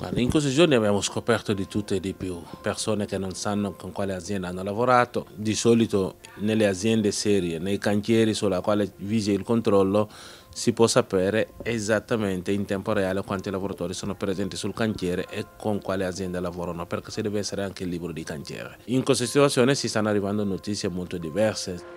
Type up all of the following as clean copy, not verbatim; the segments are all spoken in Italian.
Ma in questi giorni abbiamo scoperto di tutto e di più, persone che non sanno con quale azienda hanno lavorato. Di solito nelle aziende serie, nei cantieri sulla quale vige il controllo, si può sapere esattamente in tempo reale quanti lavoratori sono presenti sul cantiere e con quale azienda lavorano, perché si deve essere anche il libro di cantiere. In questa situazione si stanno arrivando notizie molto diverse.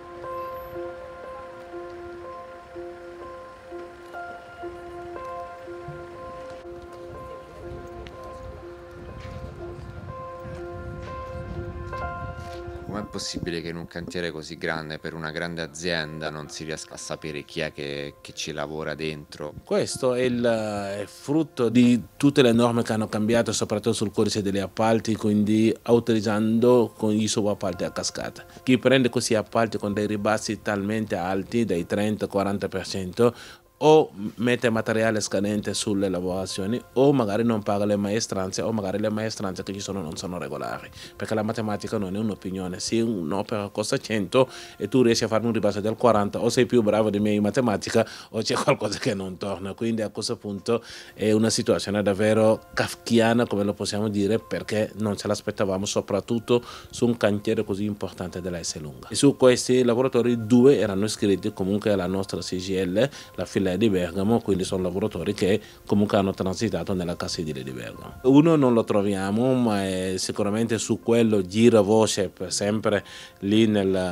Com'è possibile che in un cantiere così grande, per una grande azienda, non si riesca a sapere chi è che ci lavora dentro? Questo è frutto di tutte le norme che hanno cambiato, soprattutto sul codice degli appalti, quindi autorizzando con i subappalti a cascata. Chi prende questi appalti con dei ribassi talmente alti, dai 30-40%, o mette materiale scadente sulle lavorazioni o magari non paga le maestranze o magari le maestranze che ci sono non sono regolari, perché la matematica non è un'opinione. Se un'opera costa 100 e tu riesci a fare un ribasso del 40, o sei più bravo di me in matematica o c'è qualcosa che non torna. Quindi a questo punto è una situazione davvero kafkiana, come lo possiamo dire, perché non ce l'aspettavamo, soprattutto su un cantiere così importante della Esselunga. E su questi lavoratori 2 erano iscritti comunque alla nostra CGIL, la filiale di Bergamo, quindi sono lavoratori che comunque hanno transitato nella cassa edile di Bergamo. Uno non lo troviamo, ma sicuramente su quello gira voce per sempre lì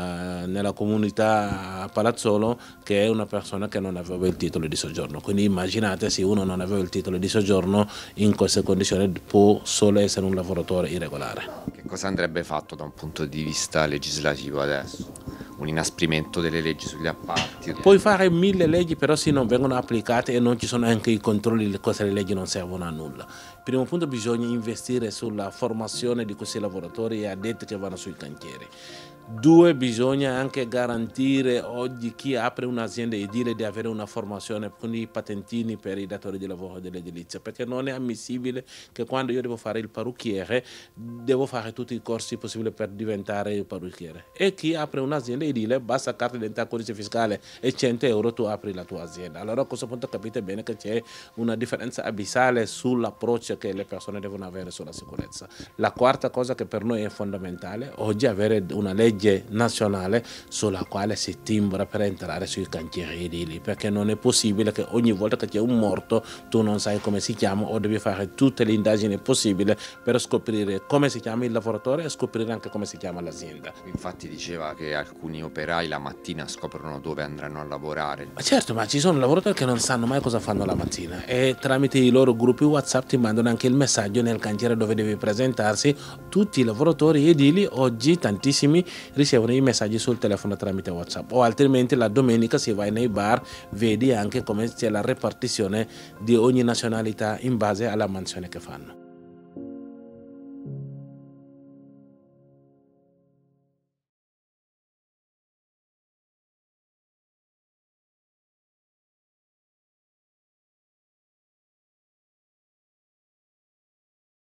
nella comunità a Palazzolo, che è una persona che non aveva il titolo di soggiorno. Quindi immaginate, se uno non aveva il titolo di soggiorno, in queste condizioni può solo essere un lavoratore irregolare. Che cosa andrebbe fatto da un punto di vista legislativo adesso? Un inasprimento delle leggi sugli appalti? Puoi fare 1000 leggi, però se non vengono applicate e non ci sono anche i controlli, queste leggi non servono a nulla. Primo punto, bisogna investire sulla formazione di questi lavoratori e addetti che vanno sui cantieri. 2, bisogna anche garantire oggi chi apre un'azienda edile di avere una formazione con i patentini per i datori di lavoro dell'edilizia, perché non è ammissibile che quando io devo fare il parrucchiere devo fare tutti i corsi possibili per diventare il parrucchiere. E chi apre un'azienda edile, basta carta d'identità, codice fiscale e 100 euro, tu apri la tua azienda. Allora a questo punto capite bene che c'è una differenza abissale sull'approccio che le persone devono avere sulla sicurezza. La quarta cosa che per noi è fondamentale oggi è avere una legge nazionale sulla quale si timbra per entrare sui cantieri edili, perché non è possibile che ogni volta che c'è un morto tu non sai come si chiama o devi fare tutte le indagini possibili per scoprire come si chiama il lavoratore e scoprire anche come si chiama l'azienda. Infatti diceva che alcuni operai la mattina scoprono dove andranno a lavorare. Ma certo, ma ci sono lavoratori che non sanno mai cosa fanno la mattina e tramite i loro gruppi WhatsApp ti mandano anche il messaggio nel cantiere dove devi presentarsi. Tutti i lavoratori edili oggi, tantissimi, ricevono i messaggi sul telefono tramite WhatsApp, o altrimenti la domenica si va nei bar, vedi anche come c'è la repartizione di ogni nazionalità in base alla mansione che fanno.